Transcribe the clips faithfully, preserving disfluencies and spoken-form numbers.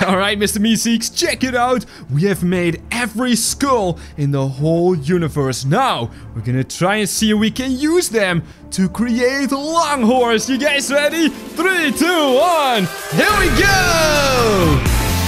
Alright, Mister Meeseeks, check it out. We have made every skull in the whole universe. Now, we're gonna try and see if we can use them to create Longhorse. You guys ready? Three, two, one, here we go!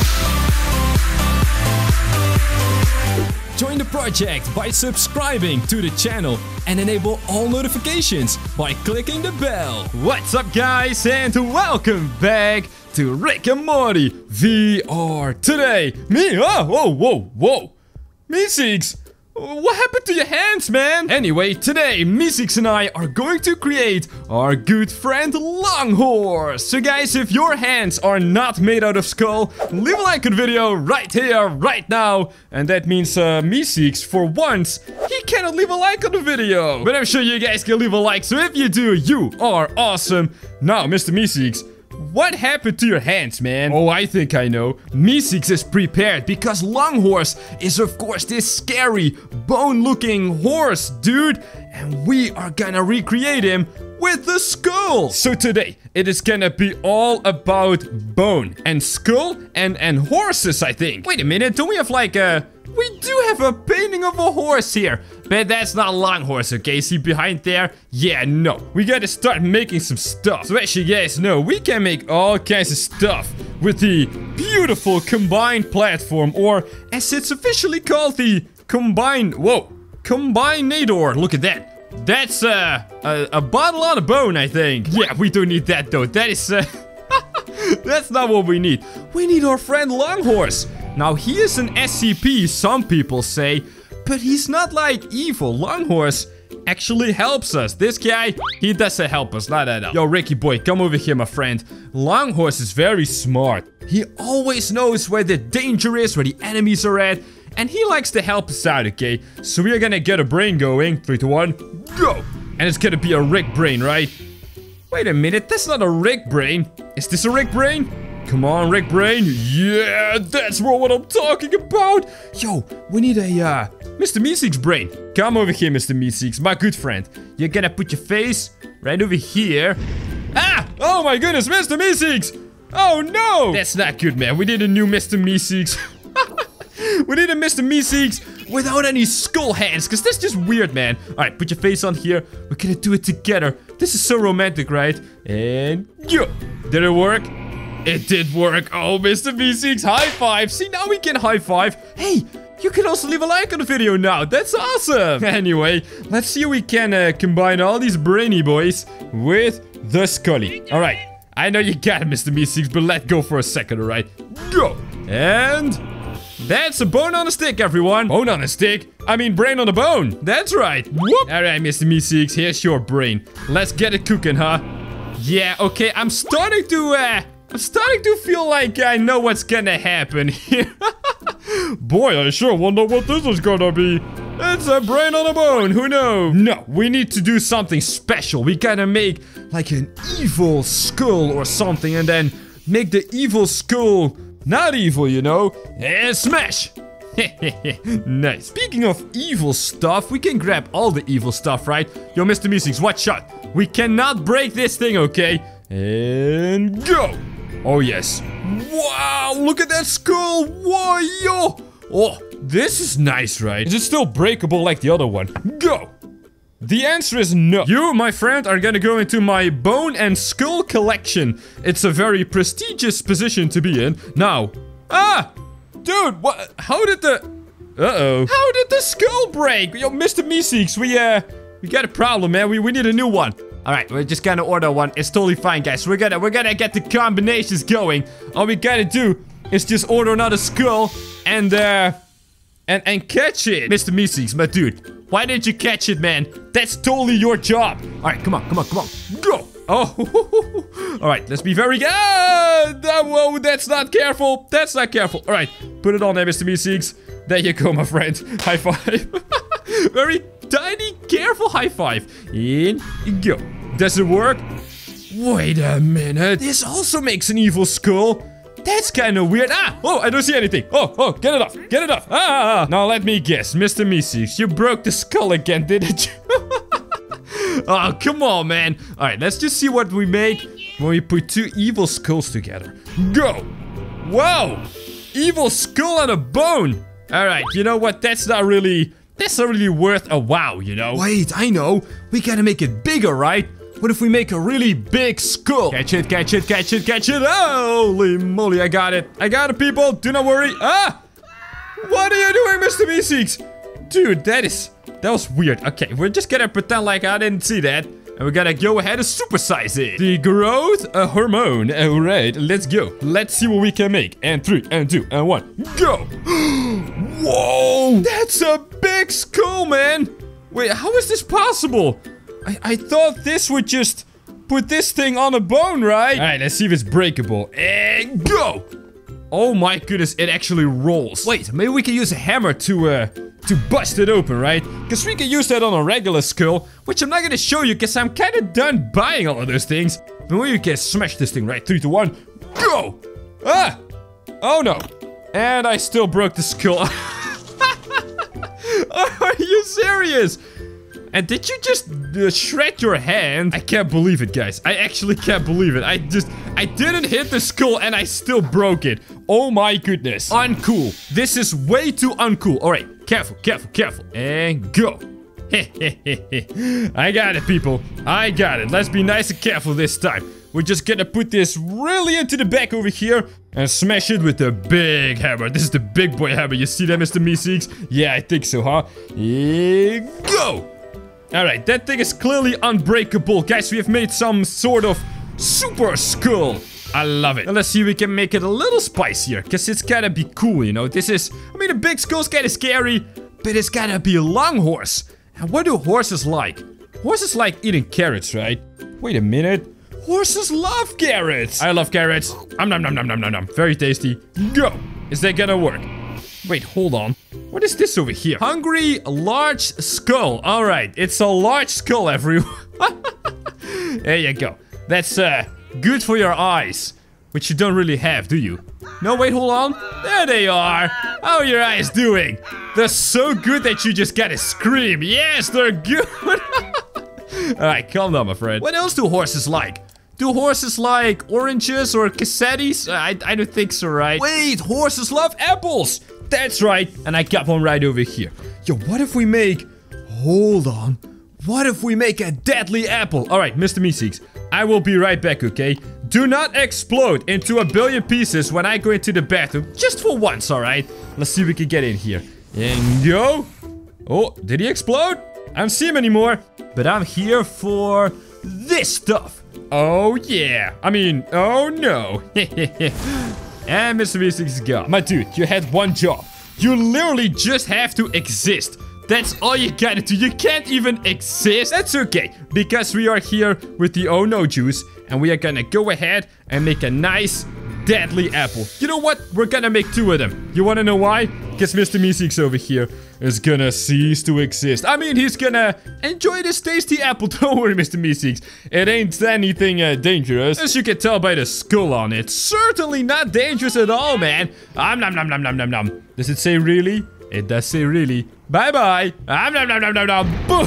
Join the project by subscribing to the channel and enable all notifications by clicking the bell. What's up, guys, and welcome back to Rick and Morty V R. Today, me, oh, whoa, whoa, whoa. Meeseeks, what happened to your hands, man? Anyway, today, Meeseeks and I are going to create our good friend Longhorse. So guys, if your hands are not made out of skull, leave a like on the video right here, right now. And that means uh, Meeseeks, for once, he cannot leave a like on the video. But I'm sure you guys can leave a like, so if you do, you are awesome. Now, Mister Meeseeks, what happened to your hands, man? Oh, I think I know. Meeseeks is prepared because Longhorse is, of course, this scary, bone-looking horse, dude. And we are gonna recreate him with the skull. So today, it is gonna be all about bone and skull and, and horses, I think. Wait a minute, don't we have like a... We do have a painting of a horse here. But that's not Longhorse, okay? See behind there? Yeah, no. We gotta start making some stuff. So as you guys know, we can make all kinds of stuff with the beautiful Combined platform. Or as it's officially called, the Combined... Whoa. Combinator. Look at that. That's uh, a, a bottle on a bone, I think. Yeah, we don't need that though. That is... Uh, that's not what we need. We need our friend Longhorse. Now, he is an S C P, some people say, but he's not like evil. Longhorse actually helps us. This guy, he doesn't help us, not at all. Yo, Ricky boy, come over here, my friend. Longhorse is very smart. He always knows where the danger is, where the enemies are at, and he likes to help us out, okay? So we are gonna get a brain going. Three, two, one, go! And it's gonna be a Rick brain, right? Wait a minute, that's not a Rick brain. Is this a Rick brain? Come on, Rick brain. Yeah, that's what I'm talking about. Yo, we need a, uh, Mister Meeseeks brain. Come over here, Mister Meeseeks, my good friend. You're gonna put your face right over here. Ah! Oh my goodness, Mister Meeseeks! Oh no! That's not good, man. We need a new Mister Meeseeks. We need a Mister Meeseeks without any skull hands, because that's just weird, man. Alright, put your face on here. We're gonna do it together. This is so romantic, right? And yo! Did it work? It did work. Oh, Mister Meeseeks, high five. See, now we can high five. Hey, you can also leave a like on the video now. That's awesome. Anyway, let's see if we can uh, combine all these brainy boys with the Scully. All right. I know you got it, Mister Meeseeks, but let go for a second, all right? Go. And that's a bone on a stick, everyone. Bone on a stick? I mean, brain on a bone. That's right. Whoop. All right, Mister Meeseeks, here's your brain. Let's get it cooking, huh? Yeah, okay. I'm starting to, uh... I'm starting to feel like I know what's gonna happen here. Boy, I sure wonder what this is gonna be. It's a brain on a bone, who knows? No, we need to do something special. We gotta make like an evil skull or something and then make the evil skull not evil, you know? And smash! Nice. Speaking of evil stuff, we can grab all the evil stuff, right? Yo, Mister Meeseeks, watch out. We cannot break this thing, okay? And go! Oh, yes. Wow, look at that skull. Whoa, yo. Oh, this is nice, right? Is it still breakable like the other one? Go. The answer is no. You, my friend, are gonna go into my bone and skull collection. It's a very prestigious position to be in. Now, ah, dude, what? How did the... Uh-oh. How did the skull break? Yo, Mister Meeseeks, we, uh, we got a problem, man. We, we need a new one. All right, we're just gonna order one. It's totally fine, guys. We're gonna we're gonna get the combinations going. All we gotta do is just order another skull and uh and and catch it. Mister Meeseeks, my dude, why didn't you catch it, man? That's totally your job. All right, come on, come on, come on, go. Oh, all right. Let's be very good. Uh, whoa, that's not careful. That's not careful. All right, put it on there, Mister Meeseeks. There you go, my friend. High five. Very tiny, careful high five. In, go. Does it work? Wait a minute. This also makes an evil skull. That's kind of weird. Ah! Oh, I don't see anything. Oh, oh, get it off. Get it off. Ah! Now let me guess. Mister Meeseeks, you broke the skull again, didn't you? Oh, come on, man. All right, let's just see what we make when we put two evil skulls together. Go. Whoa! Evil skull on a bone. All right, you know what? That's not really... That's not really worth a wow, you know? Wait, I know. We gotta make it bigger, right? What if we make a really big skull? Catch it, catch it, catch it, catch it. Holy moly, I got it. I got it, people. Do not worry. Ah! What are you doing, Mister Meeseeks? Dude, that is... That was weird. Okay, we're just gonna pretend like I didn't see that. And we're gonna go ahead and supersize it. The growth a hormone. Alright, let's go. Let's see what we can make. And three, and two, and one. Go! Whoa! That's a big skull, man! Wait, how is this possible? I, I thought this would just put this thing on a bone, right? Alright, let's see if it's breakable. And go! Oh my goodness, it actually rolls. Wait, maybe we can use a hammer to, uh... to bust it open, right? Because we can use that on a regular skull, which I'm not gonna show you because I'm kind of done buying all of those things. But when you can smash this thing, right? Three, two, one, go! Ah! Oh no. And I still broke the skull. Are you serious? And did you just uh, shred your hand? I can't believe it, guys. I actually can't believe it. I just... I didn't hit the skull and I still broke it. Oh my goodness. Uncool. This is way too uncool. Alright, careful, careful, careful. And go. I got it, people. I got it. Let's be nice and careful this time. We're just gonna put this really into the back over here and smash it with the big hammer. This is the big boy hammer. You see that, Mister Meeseeks? Yeah, I think so, huh? And go. Alright, that thing is clearly unbreakable. Guys, we have made some sort of super skull. I love it. Now let's see if we can make it a little spicier. Because it's gotta be cool, you know. This is... I mean, a big skull's kinda scary. But it's gotta be a long horse. And what do horses like? Horses like eating carrots, right? Wait a minute. Horses love carrots. I love carrots. Um, nom nom nom nom nom nom. Very tasty. Go. Is that gonna work? Wait, hold on. What is this over here? Hungry large skull. All right, it's a large skull, everyone. There you go. That's uh good for your eyes, which you don't really have, do you? No, wait, hold on. There they are. How are your eyes doing? They're so good that you just gotta scream. Yes, they're good. All right, calm down, my friend. What else do horses like? Do horses like oranges or cassettis? I, I don't think so, right? Wait, horses love apples. That's right. And I got one right over here. Yo, what if we make... Hold on. What if we make a deadly apple? All right, Mister Meeseeks, I will be right back, okay? Do not explode into a billion pieces when I go into the bathroom. Just for once, all right? Let's see if we can get in here. And go. Oh, did he explode? I don't see him anymore. But I'm here for this stuff. Oh, yeah. I mean, oh, no. And Mister Meeseeks is gone. My dude, you had one job. You literally just have to exist. That's all you gotta do. You can't even exist. That's okay, because we are here with the Oh No juice, and we are gonna go ahead and make a nice, deadly apple. You know what? We're gonna make two of them. You wanna know why? Because Mister Meeseeks over here is gonna cease to exist. I mean, he's gonna enjoy this tasty apple. Don't worry, Mister Meeseeks. It ain't anything uh, dangerous. As you can tell by the skull on it. Certainly not dangerous at all, man. Um, nom nom nom nom nom nom. Does it say really? It does say really. Bye-bye. Um, nom nom nom nom nom. Boom.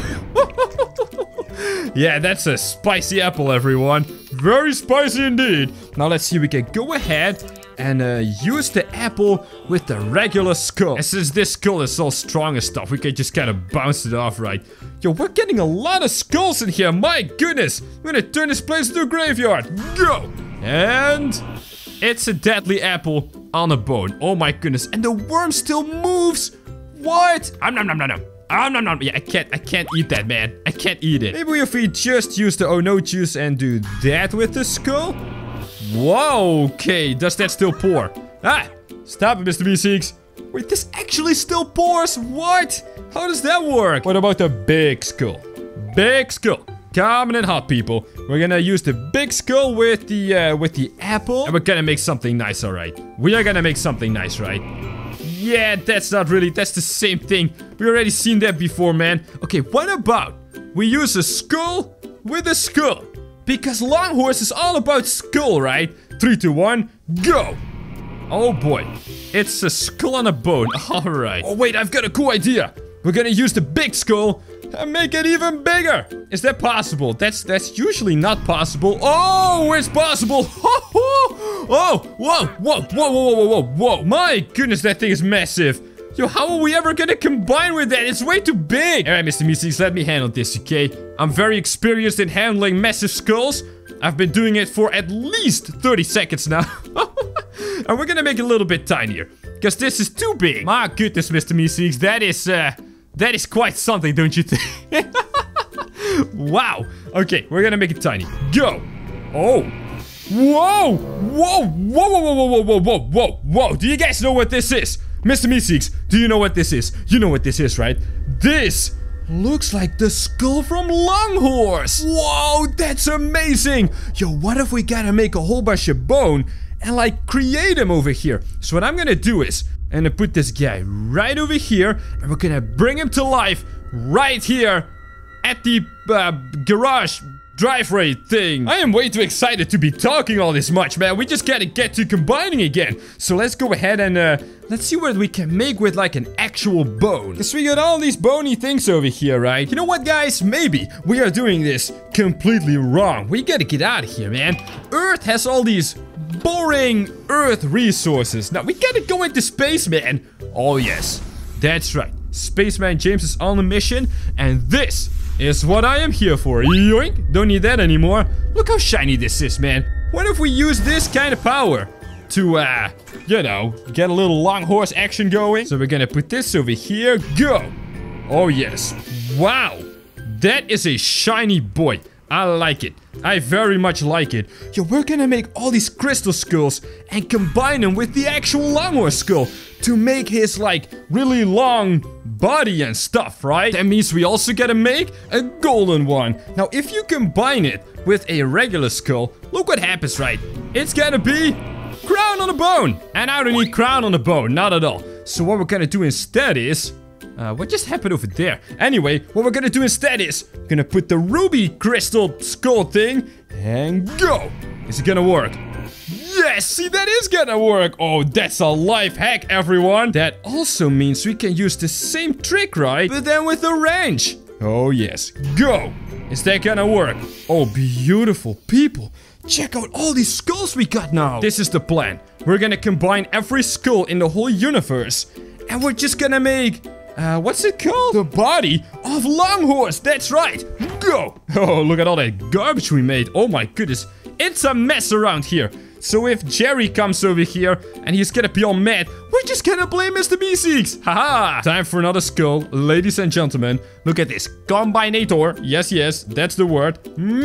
Yeah, that's a spicy apple, everyone. Very spicy indeed. Now let's see if we can go ahead and uh, use the apple with the regular skull. And since this skull is so strong and stuff, we can just kind of bounce it off, right? Yo, we're getting a lot of skulls in here. My goodness. We're gonna turn this place into a graveyard. Go. And it's a deadly apple on a bone. Oh my goodness. And the worm still moves. What? Um, nom nom nom nom. Um, nom nom. Yeah, I can't, I can't eat that, man. I can't eat it. Maybe if we just use the Oh No juice and do that with the skull? Whoa, okay. Does that still pour? Ah, stop it, Mister Meeseeks. Wait, this actually still pours? What? How does that work? What about the big skull? Big skull. Coming in hot, people. We're gonna use the big skull with the, uh, with the apple. And we're gonna make something nice, alright? We are gonna make something nice, right? Yeah, that's not really, that's the same thing. We already seen that before, man. Okay, what about we use a skull with a skull? Because Long Horse is all about skull, right? Three, two, one, go! Oh boy, it's a skull on a bone. Alright. Oh wait, I've got a cool idea. We're gonna use the big skull and make it even bigger. Is that possible? That's that's usually not possible. Oh, it's possible. Oh, whoa, whoa, whoa, whoa, whoa, whoa, whoa. My goodness, that thing is massive. Yo, how are we ever gonna combine with that? It's way too big. All right, Mister Meeseeks, let me handle this, okay? I'm very experienced in handling massive skulls. I've been doing it for at least thirty seconds now. And we're gonna make it a little bit tinier, because this is too big. My goodness, Mister Meeseeks, that is, uh, that is quite something, don't you think? Wow. Okay, we're gonna make it tiny. Go. Oh. Whoa. Whoa. Whoa, whoa, whoa, whoa, whoa, whoa, whoa, whoa. Do you guys know what this is? Mister Meeseeks, do you know what this is? You know what this is, right? This looks like the skull from Longhorse. Whoa, that's amazing. Yo, what if we gotta make a whole bunch of bone and like create him over here? So what I'm gonna do is, I'm gonna put this guy right over here and we're gonna bring him to life right here at the uh, garage driveway thing. I am way too excited to be talking all this much, man. We just gotta get to combining again. So let's go ahead and uh, let's see what we can make with like an actual bone. Because we got all these bony things over here, right? You know what, guys? Maybe we are doing this completely wrong. We gotta get out of here, man. Earth has all these boring Earth resources. Now we gotta go into space, man. Oh yes, that's right. Spaceman James is on a mission, and this is what I am here for. Yoink! Don't need that anymore. Look how shiny this is, man. What if we use this kind of power to, uh, you know, get a little Longhorse action going? So we're gonna put this over here. Go! Oh, yes. Wow! That is a shiny boy. I like it. I very much like it. Yo, we're gonna make all these crystal skulls and combine them with the actual Longhorse skull to make his, like, really long body and stuff, right? That means we also gotta make a golden one. Now, if you combine it with a regular skull, look what happens, right? It's gonna be crown on a bone. And I don't need crown on a bone, not at all. So what we're gonna do instead is... Uh, what just happened over there? Anyway, what we're gonna do instead is... We're gonna put the ruby crystal skull thing and go. Is it gonna work? Yes, see, that is gonna work. Oh, that's a life hack, everyone. That also means we can use the same trick, right? But then with a wrench. Oh, yes. Go. Is that gonna work? Oh, beautiful people. Check out all these skulls we got now. This is the plan. We're gonna combine every skull in the whole universe. And we're just gonna make... Uh, what's it called? The body of Longhorse. That's right. Go. Oh, look at all that garbage we made. Oh, my goodness. It's a mess around here. So if Jerry comes over here and he's gonna be all mad, we're just gonna blame Mister Meeseeks. Haha! Time for another skull, ladies and gentlemen. Look at this. Combinator. Yes, yes, that's the word.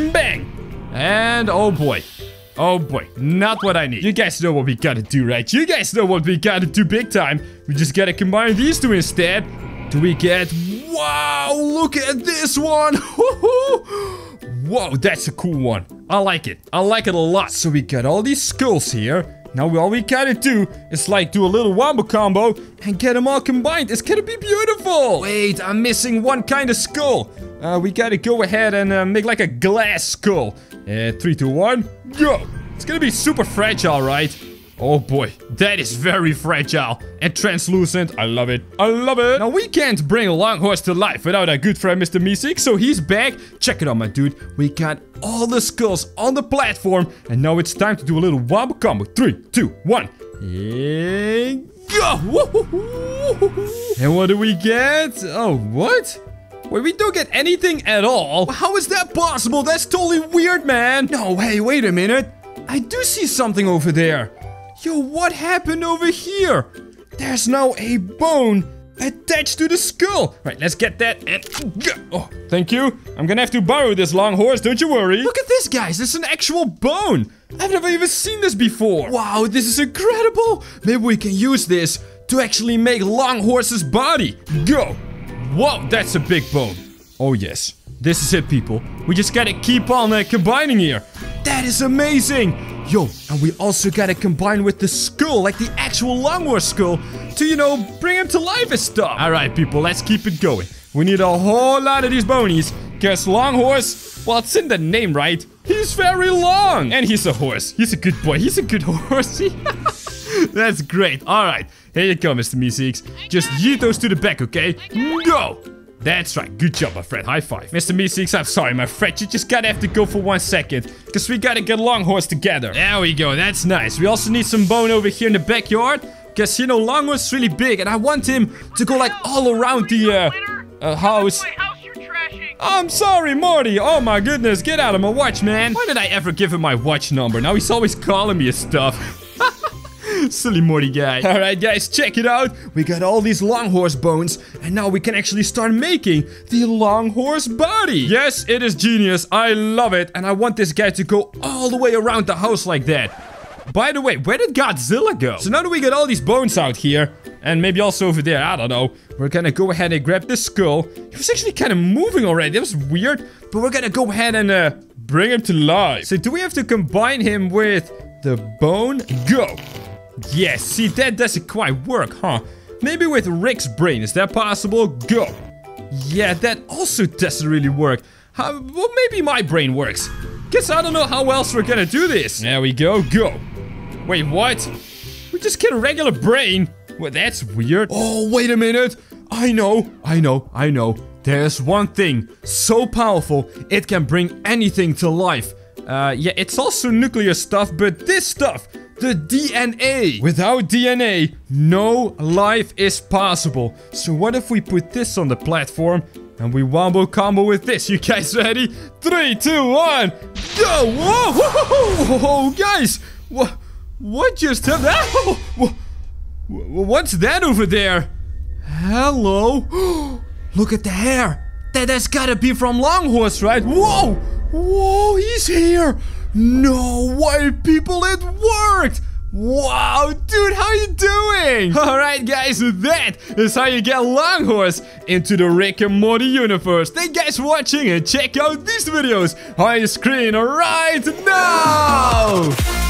Bang! And oh boy. Oh boy, not what I need. You guys know what we gotta do, right? You guys know what we gotta do big time. We just gotta combine these two instead. Do we get... Wow, look at this one. Whoa, that's a cool one. I like it. I like it a lot. So we got all these skulls here. Now all we gotta do is like do a little wombo combo and get them all combined. It's gonna be beautiful. Wait, I'm missing one kind of skull. Uh, we gotta go ahead and uh, make like a glass skull. Uh, three, two, one, go. It's gonna be super fragile, right? Oh boy, that is very fragile and translucent. I love it. I love it. Now, we can't bring a Longhorse to life without our good friend Mister Meeseeks, so he's back. Check it out, my dude. We got all the skulls on the platform, and now it's time to do a little wombo combo. Three, two, one, and go. And what do we get? Oh, what? Wait, we don't get anything at all? How is that possible? That's totally weird, man. No, hey, wait a minute. I do see something over there. Yo, what happened over here? There's now a bone attached to the skull. Right, let's get that and... Oh, thank you. I'm gonna have to borrow this Longhorse, don't you worry. Look at this, guys. It's an actual bone. I've never even seen this before. Wow, this is incredible. Maybe we can use this to actually make Longhorse's body. Go. Whoa, that's a big bone. Oh, yes. This is it, people. We just gotta keep on uh, combining here. That is amazing. Yo, and we also gotta combine with the skull, like the actual Longhorse skull, to, you know, bring him to life and stuff. Alright, people, let's keep it going. We need a whole lot of these bonies, because Longhorse, well, it's in the name, right? He's very long. And he's a horse. He's a good boy. He's a good horse. That's great. Alright, here you go, Mister Meeseeks. Just yeet those to the back, okay? Go! That's right. Good job, my friend. High five. Mister Meeseeks, I'm sorry, my friend. You just gotta have to go for one second. Because we gotta get Longhorse together. There we go. That's nice. We also need some bone over here in the backyard. Because, you know, Longhorse is really big. And I want him to go, like, all around the uh, uh, house. I'm sorry, Morty. Oh, my goodness. Get out of my watch, man. Why did I ever give him my watch number? Now he's always calling me and stuff. Silly Morty guy. Alright guys, check it out. We got all these Longhorse bones. And now we can actually start making the Longhorse body. Yes, it is genius. I love it. And I want this guy to go all the way around the house like that. By the way, where did Godzilla go? So now that we got all these bones out here, and maybe also over there, I don't know, we're gonna go ahead and grab this skull. He was actually kind of moving already. That was weird. But we're gonna go ahead and uh, bring him to life. So do we have to combine him with the bone? Go. Yes, see, that doesn't quite work, huh? Maybe with Rick's brain, is that possible? Go. Yeah, that also doesn't really work. How, well, maybe my brain works. Guess I don't know how else we're gonna do this. There we go, go. Wait, what? We just get a regular brain? Well, that's weird. Oh, wait a minute. I know, I know, I know. There's one thing so powerful, it can bring anything to life. Uh, yeah, it's also nuclear stuff, but this stuff... The D N A. Without D N A, no life is possible. So what if we put this on the platform and we wombo combo with this? You guys ready? Three, two, one, go! Whoa, whoa, whoa, whoa, guys! What? What just happened? Oh, what's that over there? Hello? Look at the hair. That that's gotta be from Longhorse, right? Whoa! Whoa! He's here. No way, people, it worked! Wow, dude, how you doing? Alright, guys, that is how you get Longhorse into the Rick and Morty universe. Thank you guys for watching and check out these videos on your screen right now!